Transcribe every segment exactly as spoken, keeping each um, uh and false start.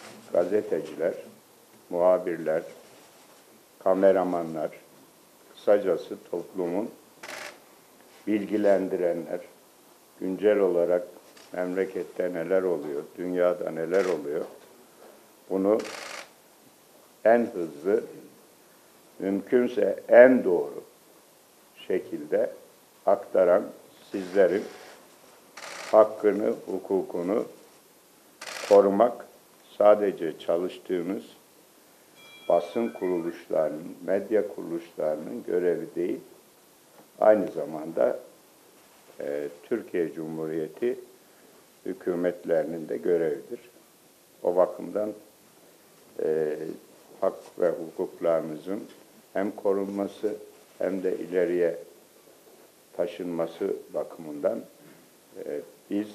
gazeteciler, muhabirler, kameramanlar, kısacası toplumun bilgilendirenler, güncel olarak memlekette neler oluyor, dünyada neler oluyor, bunu en hızlı, mümkünse en doğru şekilde aktaran sizlerin hakkını, hukukunu korumak sadece çalıştığımız basın kuruluşlarının, medya kuruluşlarının görevi değil, aynı zamanda e, Türkiye Cumhuriyeti hükümetlerinin de görevidir. O bakımdan e, hak ve hukuklarımızın hem korunması hem de ileriye taşınması bakımından e, biz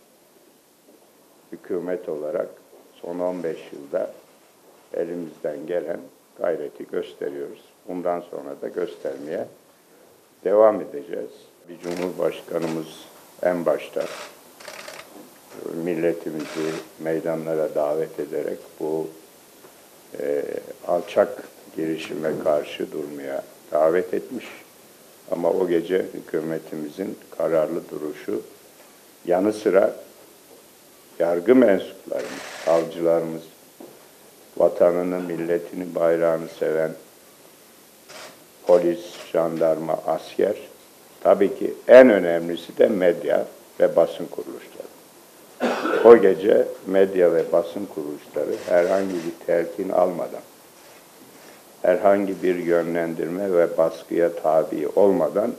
hükümet olarak son on beş yılda elimizden gelen gayreti gösteriyoruz. Bundan sonra da göstermeye devam edeceğiz. Bir Cumhurbaşkanımız en başta milletimizi meydanlara davet ederek bu e, alçak girişime karşı durmaya davet etmiş. Ama o gece hükümetimizin kararlı duruşu yanı sıra yargı mensuplarımız, savcılarımız, vatanını, milletini, bayrağını seven polis, jandarma, asker, tabii ki en önemlisi de medya ve basın kuruluşları. O gece medya ve basın kuruluşları herhangi bir telkin almadan, herhangi bir yönlendirme ve baskıya tabi olmadan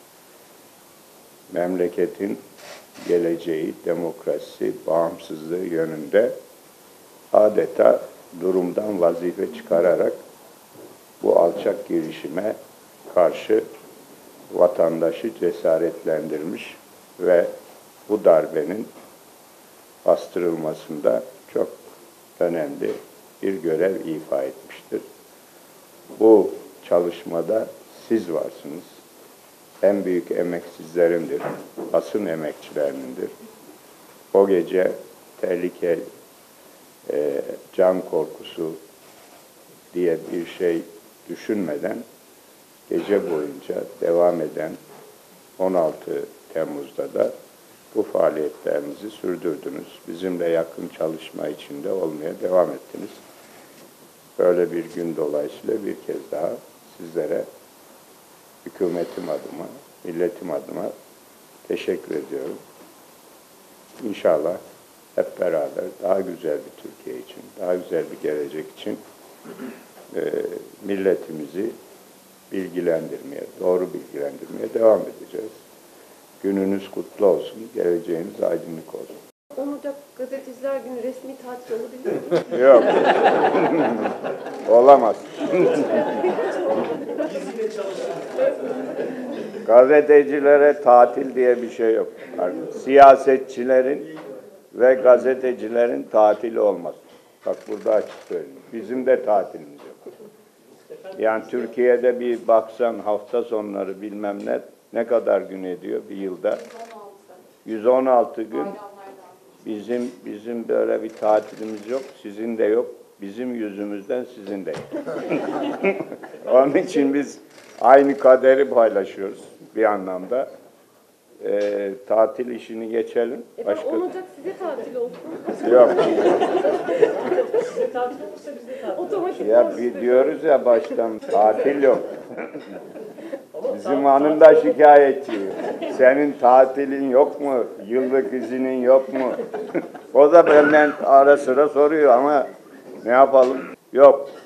memleketin geleceği, demokrasi, bağımsızlığı yönünde adeta durumdan vazife çıkararak bu alçak girişime karşı vatandaşı cesaretlendirmiş ve bu darbenin bastırılmasında çok önemli bir görev ifa etmiştir. Bu çalışmada siz varsınız. En büyük emek sizlerindir, basın emekçilerindir. O gece tehlike, e, can korkusu diye bir şey düşünmeden gece boyunca devam eden on altı Temmuz'da da bu faaliyetlerinizi sürdürdünüz. Bizimle yakın çalışma içinde olmaya devam ettiniz. Böyle bir gün dolayısıyla bir kez daha sizlere hükümetim adıma, milletim adıma teşekkür ediyorum. İnşallah hep beraber daha güzel bir Türkiye için, daha güzel bir gelecek için e, milletimizi bilgilendirmeye, doğru bilgilendirmeye devam edeceğiz. Gününüz kutlu olsun, geleceğiniz aydınlık olsun. on Ocak Gazeteciler Günü resmi tatil olabilir mi? Yok. Olamaz. Gazetecilere tatil diye bir şey yok. Siyasetçilerin ve gazetecilerin tatili olmaz. Bak burada açık söyleyeyim. Bizim de tatilimiz yok. Yani Türkiye'de bir baksan hafta sonları bilmem ne ne kadar gün ediyor bir yılda? yüz on altı gün. Bizim bizim böyle bir tatilimiz yok. Sizin de yok. Bizim yüzümüzden sizin de yok. Onun için biz aynı kaderi paylaşıyoruz bir anlamda. Ee, tatil işini geçelim. Başka... on Ocak size tatil olsun. Yok. Size tatil olursa bize tatil. Otomatik ya bir diyoruz ya baştan tatil yok. Bizim hanım da şikayetçi. Senin tatilin yok mu? Yıllık izinin yok mu? O da benden ara sıra soruyor ama ne yapalım? Yok.